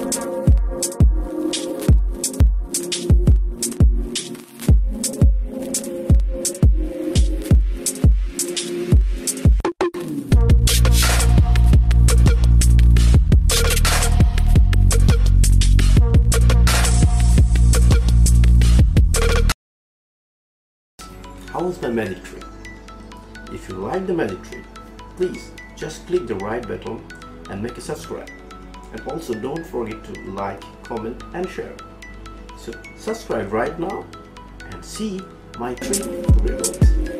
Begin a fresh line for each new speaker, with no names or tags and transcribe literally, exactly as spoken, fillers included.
How was my magic trick? If you like the magic trick, please just click the right button and make a subscribe. And also don't forget to like, comment and share. So subscribe right now and see my trick results.